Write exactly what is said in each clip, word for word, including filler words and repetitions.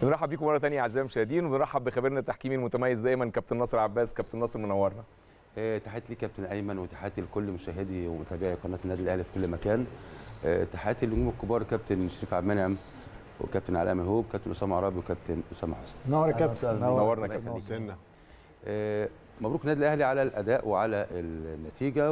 بنرحب بيكم مره ثانيه اعزائي المشاهدين، وبنرحب بخبيرنا التحكيمي المتميز دايما كابتن ناصر عباس. كابتن ناصر منورنا. تحياتي ليك كابتن ايمن، وتحياتي لكل مشاهدي ومتابعي قناه النادي الاهلي في كل مكان. تحياتي للنجوم الكبار كابتن شريف عبد المنعم وكابتن علاء مهوب، كابتن اسامه عرابي وكابتن اسامه حسني. نور يا كابتن. نورنا كابتن. مبروك النادي الاهلي على الاداء وعلى النتيجه،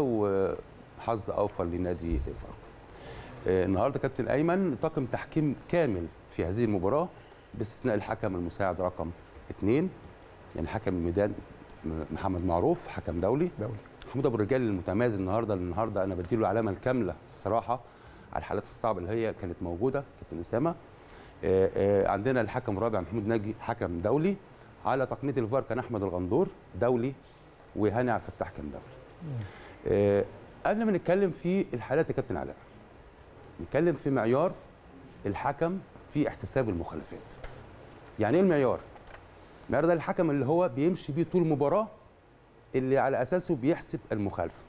وحظ اوفر لنادي فاركو. النهارده كابتن ايمن طاقم تحكيم كامل في هذه المباراه باستثناء الحكم المساعد رقم اثنين، يعني حكم الميدان محمد معروف حكم دولي. دولي. محمود ابو الرجال المتميز النهارده النهارده انا بديله العلامه الكامله بصراحه على الحالات الصعبه اللي هي كانت موجوده. كابتن اسامه عندنا الحكم الرابع محمود ناجي حكم دولي. على تقنيه الفار كان احمد الغندور دولي، وهاني عبد الفتاح كان دولي. قبل ما نتكلم في الحالات يا كابتن علاء، نتكلم في معيار الحكم في احتساب المخالفات. يعني ايه المعيار؟ المعيار ده الحكم اللي هو بيمشي بيه طول المباراه، اللي على اساسه بيحسب المخالفه.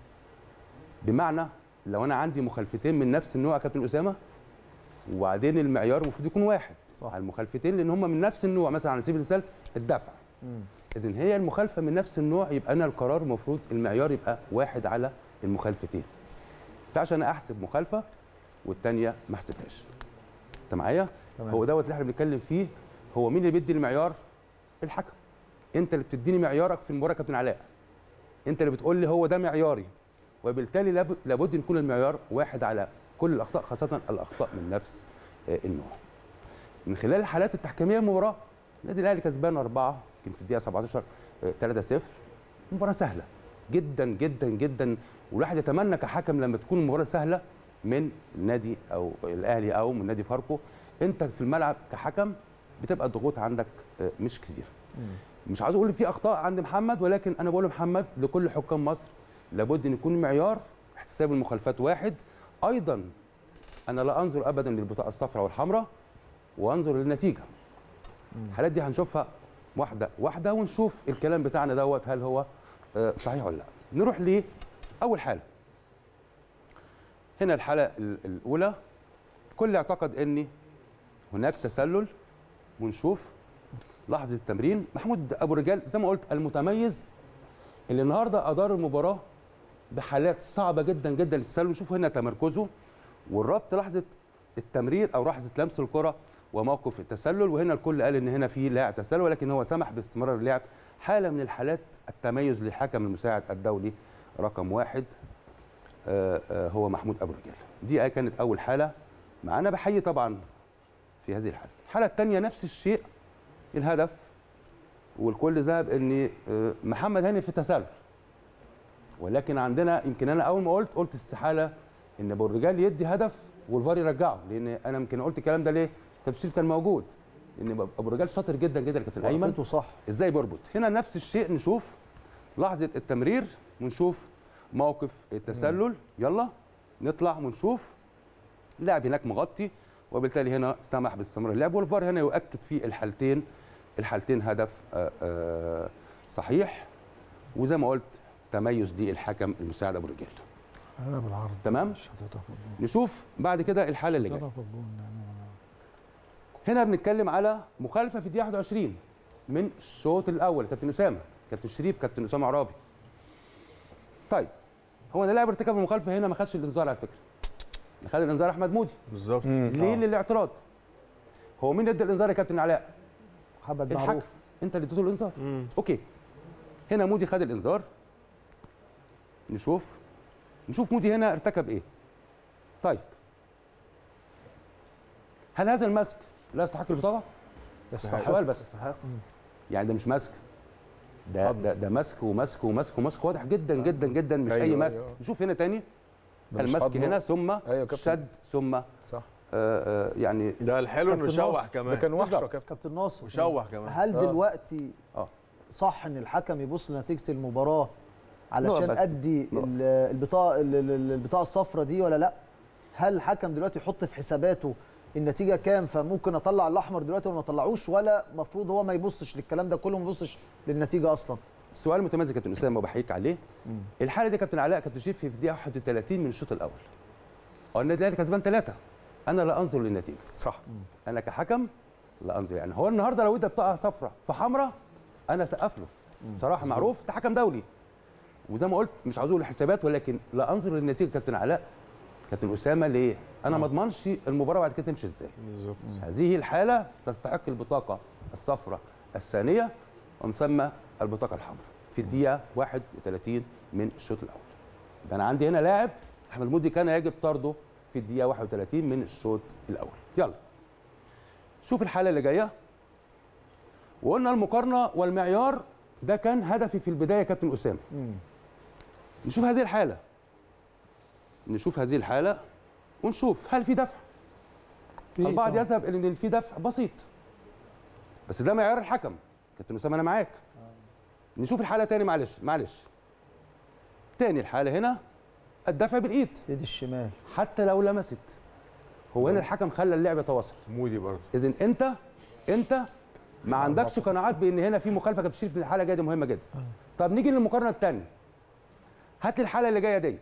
بمعنى لو انا عندي مخالفتين من نفس النوع يا كابتن اسامه، وبعدين المعيار المفروض يكون واحد صح على المخالفتين، لان هم من نفس النوع. مثلا على سبيل المثال الدفع، اذا هي المخالفه من نفس النوع، يبقى انا القرار المفروض المعيار يبقى واحد على المخالفتين. فعشان احسب مخالفه والثانيه ما احسبهاش. انت معايا؟ هو دوت اللي احنا بنتكلم فيه. هو مين اللي بيدي المعيار؟ الحكم. انت اللي بتديني معيارك في المباراه يا كابتن علاء. انت اللي بتقول لي هو ده معياري، وبالتالي لابد يكون المعيار واحد على كل الاخطاء، خاصه الاخطاء من نفس النوع. من خلال الحالات التحكيميه المباراه، النادي الاهلي كسبان أربعة يمكن في الدقيقه سبعتاشر ثلاثة صفر. مباراه سهله جدا جدا جدا، والواحد يتمنى كحكم لما تكون المباراه سهله من النادي او الاهلي او من نادي فاركو، انت في الملعب كحكم بتبقى الضغوط عندك مش كتير. مش عايز اقول في اخطاء عند محمد، ولكن انا بقول لمحمد لكل حكام مصر لابد ان يكون معيار احتساب المخالفات واحد. ايضا انا لا انظر ابدا للبطاقه الصفراء والحمراء، وانظر للنتيجه. الحالات دي هنشوفها واحده واحده، ونشوف الكلام بتاعنا دوت هل هو صحيح ولا لا. نروح لاول حاله. هنا الحاله الاولى، كل اعتقد ان هناك تسلل، ونشوف لحظه التمرين. محمود ابو الرجال زي ما قلت المتميز اللي النهارده ادار المباراه بحالات صعبه جدا جدا للتسلل. نشوف هنا تمركزه والربط لحظه التمرير او لحظه لمس الكره وموقف التسلل. وهنا الكل قال ان هنا في لاعب تسلل، ولكن هو سمح باستمرار اللعب. حاله من الحالات التميز للحكم المساعد الدولي رقم واحد هو محمود ابو الرجال. دي كانت اول حاله معانا. بحيي طبعا في هذه الحاله. الحاله الثانيه نفس الشيء، الهدف والكل ذهب ان محمد هاني في تسلل، ولكن عندنا يمكن انا اول ما قلت قلت استحاله ان ابو الرجال يدي هدف والفار يرجعه، لان انا يمكن قلت الكلام ده ليه؟ كابتن شريف كان موجود، لان ابو الرجال شاطر جدا جدا يا كابتن ايمن. وقفته صح ازاي بيربط. هنا نفس الشيء، نشوف لحظه التمرير ونشوف موقف التسلل. يلا نطلع ونشوف اللاعب هناك مغطي، وبالتالي هنا سمح باستمرار اللعب، والفار هنا يؤكد في الحالتين الحالتين هدف آآ آآ صحيح. وزي ما قلت تميز للحكم المساعد ابو الرجال. تمام. نشوف بعد كده الحاله اللي جايه. هنا بنتكلم على مخالفه في الدقيقه واحد وعشرين من الشوط الاول. كابتن اسامه، كابتن شريف، كابتن اسامه عرابي. طيب هو ده لاعب ارتكب المخالفه هنا ما خدش الانذار على فكره. اللي خد الانذار احمد مودي. بالظبط. ليه؟ للاعتراض. هو مين ادى الانذار يا كابتن علاء؟ محمد معروف. انت اللي اديته الانذار. اوكي. هنا مودي خد الانذار. نشوف نشوف مودي هنا ارتكب ايه. طيب هل هذا المسك لا يستحق البطاقه؟ يستحق. سؤال بس. يستحق. يعني ده مش مسك، ده ده, ده مسك ومسك ومسك ومسك واضح جدا جدا جدا، مش أيوة اي مسك. أيوة. نشوف هنا تاني المسك هنا ثم أيوة شد ثم صح. آه يعني ده الحلو انه شوح كمان. ده كان وحش يا كابتن ناصر. وشوح كمان. هل آه. دلوقتي اه صح ان الحكم يبص لنتيجه المباراه علشان بس. ادي البطاقه البطاقه الصفراء دي ولا لا؟ هل الحكم دلوقتي يحط في حساباته النتيجه كام فممكن اطلع الاحمر دلوقتي ولا ما اطلعوش، ولا المفروض هو ما يبصش للكلام ده كله، ما يبصش للنتيجه اصلا؟ السؤال متميز يا كابتن اسامه وبحييك عليه. مم. الحاله دي كابتن علاء كابتن شريف في الدقيقه واحد وثلاثين من الشوط الاول. اه النادي الاهلي كسبان ثلاثه. انا لا انظر للنتيجه. صح. انا كحكم لا انظر. يعني هو النهارده لو ادى بطاقه صفراء في حمراء انا سقف له بصراحه، معروف ده حكم دولي، وزي ما قلت مش عاوز اقول الحسابات، ولكن لا انظر للنتيجه. كابتن علاء، كابتن اسامه، ليه؟ انا ما اضمنش المباراه بعد كده تمشي ازاي. بالظبط. هذه الحاله تستحق البطاقه الصفراء الثانيه ومسمى البطاقه الحمراء في الدقيقه واحد وثلاثين من الشوط الاول. ده انا عندي هنا لاعب احمد مودي كان يجب طرده في الدقيقه واحد وثلاثين من الشوط الاول. يلا شوف الحاله اللي جايه. وقلنا المقارنه والمعيار ده كان هدفي في البدايه يا كابتن اسامه. نشوف هذه الحاله، نشوف هذه الحاله ونشوف هل في دفع. البعض يذهب الى ان في دفع بسيط، بس ده معيار الحكم. كابتن اسامه انا معاك. نشوف الحاله تاني، معلش معلش تاني. الحاله هنا الدفع بالايد، ايد الشمال حتى لو لمست. هو هنا الحكم خلى اللعب يتواصل. مودي برضه. اذا انت انت ما عندكش قناعات بان هنا في مخالفه. كابتن شريف الحاله جايه دي مهمه جدا. طب نيجي للمقارنه الثانيه. هات لي الحاله اللي جايه ديت.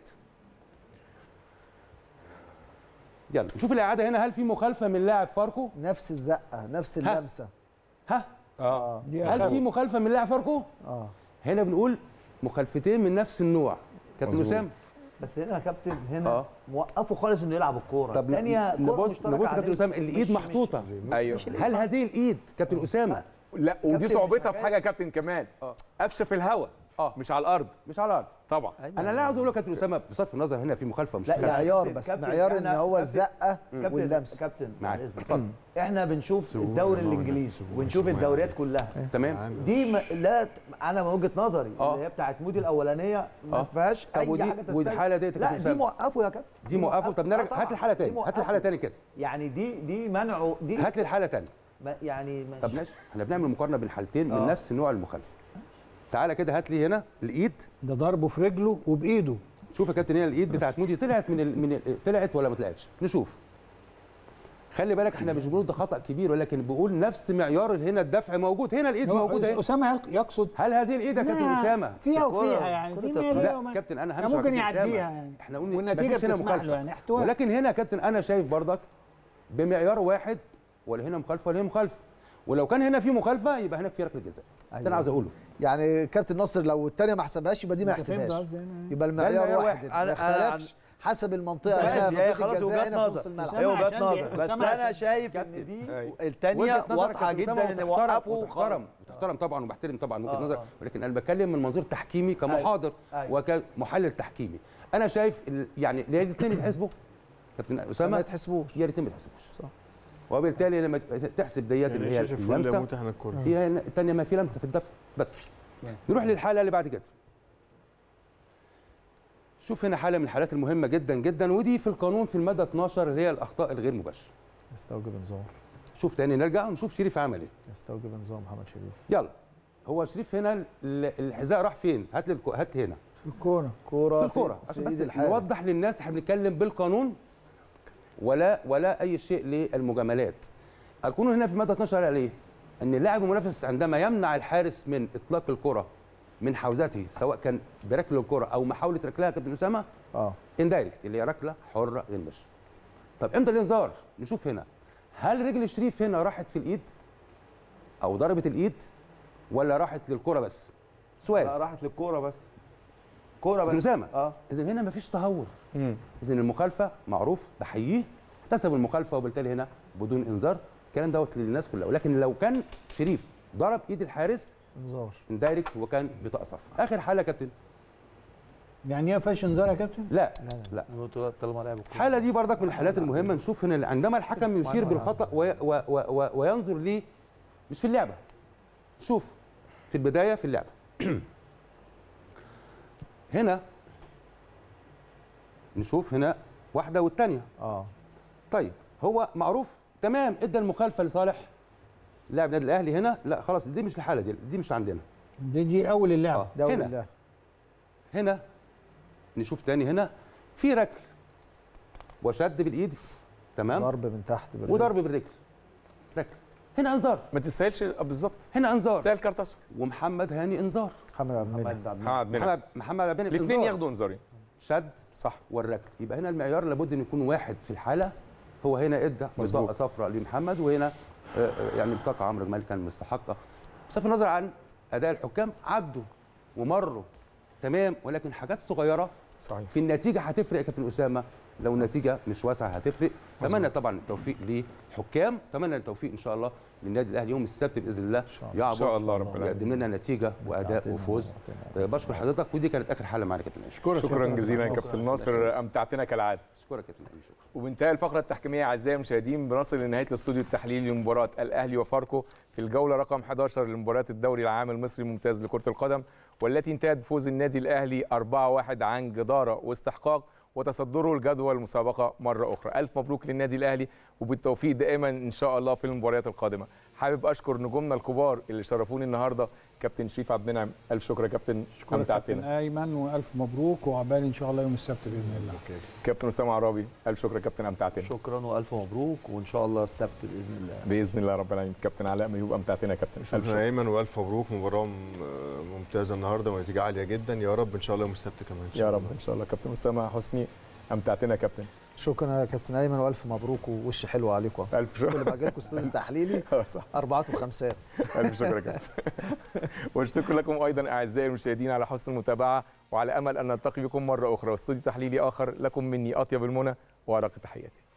يلا نشوف الاعاده هنا. هل في مخالفه من لاعب فاركو؟ نفس الزقه، نفس اللمسه. ها؟ اه هل في مخالفه من لاعب فاركو؟ اه هنا بنقول مخالفتين من نفس النوع. كابتن اسامه بس هنا يا كابتن هنا آه. موقفه خالص انه يلعب الكوره. طب الثانيه نبص نبص يا كابتن اسامه، الايد محطوطه. ايوه. هل هذه الايد كابتن اسامه؟ لا، ودي كابتن صعوبتها مش في حاجه يا كابتن كمان. اه قفشه في الهواء، اه مش على الارض مش على الارض طبعا. انا لا عاوز اقول لك كابتن اسامه بصرف النظر هنا في مخالفه مش لا، مخالفه. معيار، كابتن- بس كابتن معيار ان إحنا- هو كابتن- الزقه كابتن واللمسه. كابتن معاك. بعد إذنك. اتفضل. احنا بنشوف الدوري الانجليزي ونشوف الدوريات كلها. تمام. دي ما لا انا من وجهه نظري آه. اللي هي بتاعت مودي الاولانيه ما آه. فيهاش طب اي ودي- حاجه تستاهل. ودي الحالة ديت يا لا كابتن دي أسامة. موقفه يا كابتن. دي موقفه. طب نرجع، آه طبعاً. هات الحاله دي تاني، هات موقفه. الحاله تاني كده. يعني دي دي منعه دي هات لي الحاله تاني. ما- يعني ما- طب ماشي، احنا بنعمل مقارنه بين حالتين من آه. نفس نوع المخالفه. تعالى كده هات لي هنا الايد. ده ضربه في رجله وبايده. شوف يا كابتن هنا الايد بتاعت مودي طلعت من ال... من ال... طلعت ولا ما طلعتش؟ نشوف. خلي بالك احنا مش بنقول ده خطا كبير، ولكن بنقول نفس معيار هنا الدفع موجود. هنا الايد موجوده اهي. اسامه يقصد هل هذه الايد يا كابتن اسامه؟ فيها كرة- وفيها يعني كرة في الطايرة. مية لا وما- كابتن انا كان همشي ممكن مع كابتن أسامة. يعديها يعني. احنا قلنا والنتيجه مفيش هنا بتسمح له مخالفه يعني احتواء. ولكن هنا يا كابتن انا شايف برضك بمعيار واحد، ولا هنا مخالفه ولا هنا مخالفه. ولو كان هنا في مخالفه يبقى هناك في ركله جزاء. ده انا عاوز اقوله. يعني كابتن ناصر لو الثانيه ما حسبهاش يبقى دي ما أنت فهمت يحسبهاش، قصدي أنا؟ يبقى المعيار المعيار واحد واحد. ما أنا- أنا- يختلفش حسب المنطقه هنا ماشي، هي في خلاص الجزاء وجهات هنا في نص نظر. الملعب. هي وجهات عشان نظر، بي- بس أسامة انا عشان شايف كابتن. ان دي أيوة. الثانيه وجهة نظرك واضحه يا كابتن جدا أسامة ان وتحترم- وقفوا وتحترم وتحترم طبعا وبحترم طبعا وجهه آه، نظر، آه. ولكن انا بتكلم من منظور تحكيمي كمحاضر أيوة. وكمحلل تحكيمي. انا شايف ال- يعني ليه الاثنين يتحسبوا كابتن ما اسامه؟ يتحسبوش. هي الاثنين ما يتحسبوش. صح. وبالتالي لما تحسب ديت اللي هي اللمسه هي الثانيه ما في لمسه في الدفع بس. نروح للحاله اللي بعد كده. شوف هنا حاله من الحالات المهمه جدا جدا، ودي في القانون في الماده اتناشر اللي هي الاخطاء الغير مباشره. يستوجب نظام، شوف تاني نرجع ونشوف شريف عمل ايه. يستوجب نظام محمد شريف. يلا هو شريف هنا ال- الحذاء راح فين؟ هات لي الكو- هات هنا الكوره كوره في الكوره في عشان إيد بس الحارس. نوضح للناس احنا بنتكلم بالقانون ولا ولا اي شيء للمجاملات. القانون هنا في ماده اتناشر قال ايه؟ ان اللاعب المنافس عندما يمنع الحارس من اطلاق الكره من حوزته، سواء كان بركل الكره او محاوله ركلها كابتن اسامه، اه اندايركت اللي هي ركله حره غير مباشره. طب امتى الانذار؟ نشوف هنا هل رجل شريف هنا راحت في الايد او ضربت الايد ولا راحت للكره بس؟ سؤال. لا، راحت للكوره بس. كوره كابتن بس. اسامه اه اذا هنا مفيش تهور. مم. اذا المخالفه معروف بحييه، احتسب المخالفه وبالتالي هنا بدون انذار. الكلام دوت للناس كلها، ولكن لو كان شريف ضرب ايد الحارس انذار. اندايركت وكان بطاقه صفراء. اخر حاله يا كابتن. يعني ايه ما فيهاش انذار يا كابتن؟ لا لا طالما لعب الكوره. الحاله دي بردك من الحالات المهمه. نشوف هنا عندما الحكم يشير بالخطا وي و و و وينظر ليه مش في اللعبه. شوف في البدايه في اللعبه هنا نشوف هنا واحده والثانيه. اه طيب هو معروف تمام ادى المخالفه لصالح لاعب النادي الاهلي. هنا لا خلاص دي مش الحاله دي دي مش عندنا. دي دي اول اللعبه. اه دوري هنا الله. هنا نشوف تاني هنا في ركل وشد بالايد تمام ضرب من تحت بالرجل. وضرب بالرجل ركل. هنا انذار. ما تستاهلش بالظبط، هنا انذار. تستاهل كارت اصفر. ومحمد هاني انذار. محمد عبد المنعم. محمد عبد محمد منعم محمد محمد عبد المنعم الاثنين إنذار. ياخدوا انذارين. شد صح. والركل. يبقى هنا المعيار لابد ان يكون واحد في الحاله. هو هنا ادى مظبوط. بطاقه صفراء لمحمد وهنا آه، يعني بطاقه عمرو جمال كان مستحقه. بصرف النظر عن اداء الحكام، عدوا ومروا تمام، ولكن حاجات صغيره صحيح. في النتيجه هتفرق يا كابتن اسامه. لو النتيجه مش واسعه هتفرق. اتمنى طبعا التوفيق للحكام، اتمنى التوفيق ان شاء الله للنادي الاهلي يوم السبت باذن الله يعبر ان شاء الله رب العالمين ويقدم لنا نتيجه واداء وفوز. آه، بشكر حضرتك، ودي كانت اخر حلقه معانا كابتن شكرا شكرا جزيلا يا كابتن ناصر، امتعتنا كالعاده. شكرا كابتن أمين، شكرا. وبانتهاء الفقره التحكيميه اعزائي المشاهدين بنصل لنهايه الاستوديو التحليلي لمباراه الاهلي وفاركو في الجوله رقم احد عشر لمباريات الدوري العام المصري الممتاز لكره القدم، والتي انتهت بفوز النادي الاهلي أربعة واحد عن جداره واستحقاق وتصدره الجدول المسابقه مره اخرى. الف مبروك للنادي الاهلي وبالتوفيق دائما ان شاء الله في المباريات القادمه. حابب اشكر نجومنا الكبار اللي شرفوني النهارده، كابتن شريف عبد المنعم، الف شكر يا كابتن، امتعتنا. كابتن ايمن والف مبروك وعقبال ان شاء الله يوم السبت باذن الله. كابتن اسامه عرابي، الف شكر يا كابتن، امتعتنا. شكرا والف مبروك، وان شاء الله السبت باذن الله. باذن الله رب العالمين. كابتن علاء ميوب، امتعتنا يا كابتن. الف شكرا شكر. ايمن والف مبروك، مباراه ممتازه النهارده ونتيجه عاليه جدا، يا رب ان شاء الله يوم السبت كمان إن شاء يا الله. رب ان شاء الله. كابتن اسامه حسني، امتعتنا يا كابتن. شكرا يا كابتن ايمن والف مبروك ووش حلو عليكم. الف شكر. كل ما اجي لكم استوديو تحليلي صح. اربعات وخمسات. الف شكر يا كابتن. واشكر لكم ايضا اعزائي المشاهدين على حسن المتابعه، وعلى امل ان نلتقي بكم مره اخرى واستوديو تحليلي اخر. لكم مني اطيب المنى وارق تحياتي.